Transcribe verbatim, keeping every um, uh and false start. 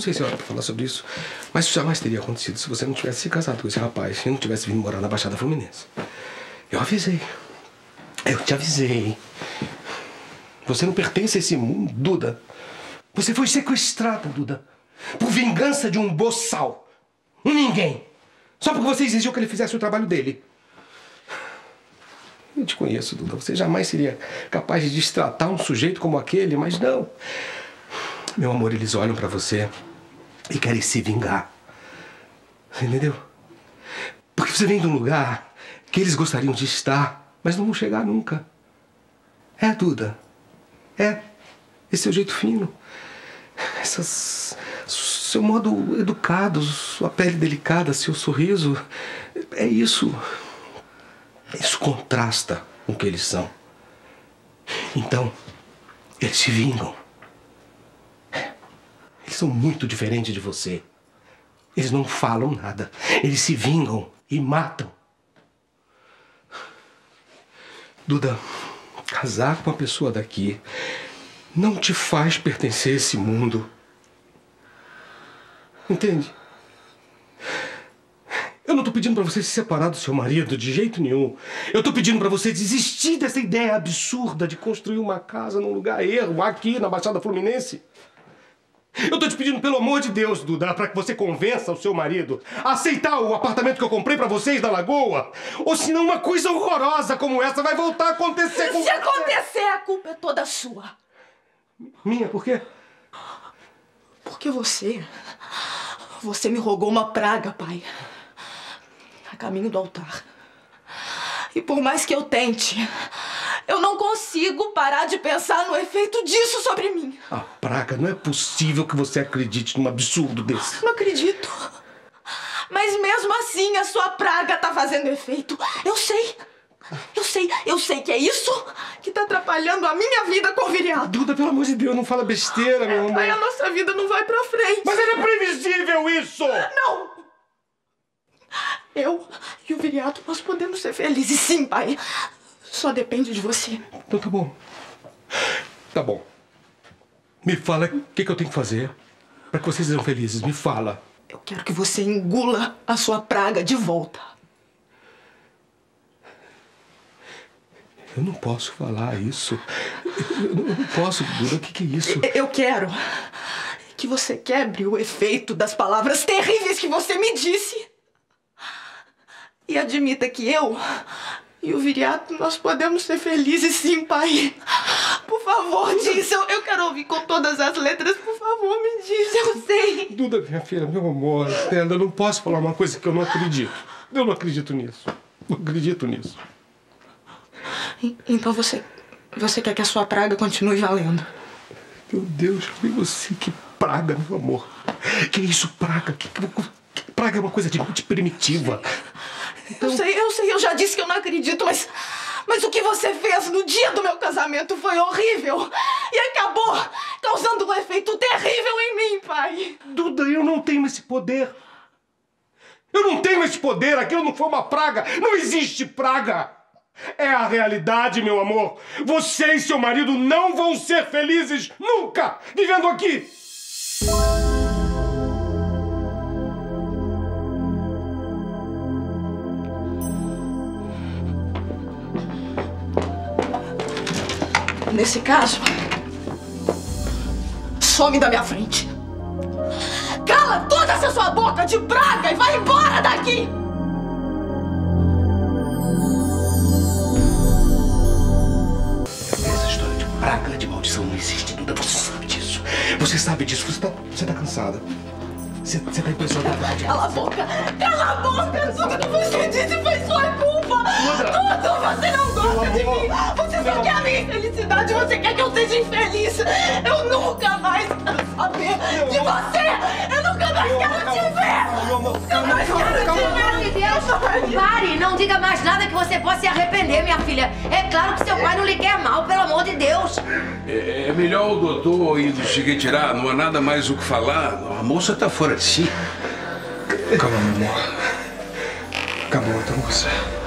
Não sei se é hora pra falar sobre isso, mas isso jamais teria acontecido se você não tivesse se casado com esse rapaz e não tivesse vindo morar na Baixada Fluminense. Eu avisei. Eu te avisei. Você não pertence a esse mundo, Duda. Você foi sequestrada, Duda, por vingança de um boçal. Um ninguém. Só porque você exigiu que ele fizesse o trabalho dele. Eu te conheço, Duda. Você jamais seria capaz de destratar um sujeito como aquele, mas não. Meu amor, eles olham pra você e querem se vingar. Você entendeu? Porque você vem de um lugar que eles gostariam de estar, mas não vão chegar nunca. É, Duda. É. Esse seu jeito fino. Essas... Seu modo educado, sua pele delicada, seu sorriso. É isso. Isso contrasta com o que eles são. Então, eles se vingam. Eles são muito diferentes de você. Eles não falam nada. Eles se vingam e matam. Duda, casar com uma pessoa daqui não te faz pertencer a esse mundo. Entende? Eu não tô pedindo pra você se separar do seu marido de jeito nenhum. Eu tô pedindo pra você desistir dessa ideia absurda de construir uma casa num lugar erro, aqui na Baixada Fluminense. Eu tô te pedindo, pelo amor de Deus, Duda, pra que você convença o seu marido a aceitar o apartamento que eu comprei pra vocês na Lagoa. Ou senão uma coisa horrorosa como essa vai voltar a acontecer com você. Se acontecer, a culpa é toda sua. Minha? Por quê? Porque você... Você me rogou uma praga, pai. A caminho do altar. E por mais que eu tente, eu não consigo parar de pensar no efeito disso sobre mim. A praga, não é possível que você acredite num absurdo desse. Não acredito. Mas mesmo assim, a sua praga tá fazendo efeito. Eu sei. Eu sei, eu sei que é isso que tá atrapalhando a minha vida com o Viriato. Duda, pelo amor de Deus, não fala besteira, meu amor. Pai, a nossa vida não vai pra frente. Mas era previsível isso! Não! Eu e o Viriato, nós podemos ser felizes, sim, pai. Só depende de você. Então tá bom. Tá bom. Me fala o que, que eu tenho que fazer pra que vocês sejam felizes. Me fala. Eu quero que você engula a sua praga de volta. Eu não posso falar isso. Eu não posso, Duda. O que, que é isso? Eu quero que você quebre o efeito das palavras terríveis que você me disse. E admita que eu e o Viriato, nós podemos ser felizes, sim, pai. Por favor, diz. Eu, eu quero ouvir com todas as letras. Por favor, me diz. Eu sei. Duda, minha filha, meu amor, entenda. Eu não posso falar uma coisa que eu não acredito. Eu não acredito nisso. Não acredito nisso. Então você... Você quer que a sua praga continue valendo? Meu Deus, foi você. Que praga, meu amor. Que isso, praga? Que, que, que praga é uma coisa de, de primitiva. Então... Eu sei, eu sei. Eu já disse que eu não acredito, mas... Mas o que você fez no dia do meu casamento foi horrível. E acabou causando um efeito terrível em mim, pai. Duda, eu não tenho esse poder. Eu não tenho esse poder. Aquilo não foi uma praga. Não existe praga. É a realidade, meu amor. Você e seu marido não vão ser felizes nunca vivendo aqui. Nesse caso, some da minha frente. Cala toda essa sua boca de praga e vai embora daqui! Essa história de praga, de maldição não existe, Duda. Você sabe disso. Você sabe disso. Você tá, você tá cansada. Você, você tá impressionada. Cala a boca! Cala a boca! Tudo que você disse foi sua culpa! Tudo! Você não gosta de mim! Você só quer a minha infelicidade! Você quer que eu seja infeliz! Eu nunca mais quero saber de você! Eu nunca mais quero te ver! Nunca mais quero te ver! Pelo amor de Deus! Pare! Não diga mais nada que você possa se arrepender, minha filha! É claro que seu pai não lhe quer mal, pelo amor de Deus! É, é melhor o doutor ir do seguinte tirar, não há nada mais o que falar. A moça tá fora de si. Calma, meu amor. Acabou, então você.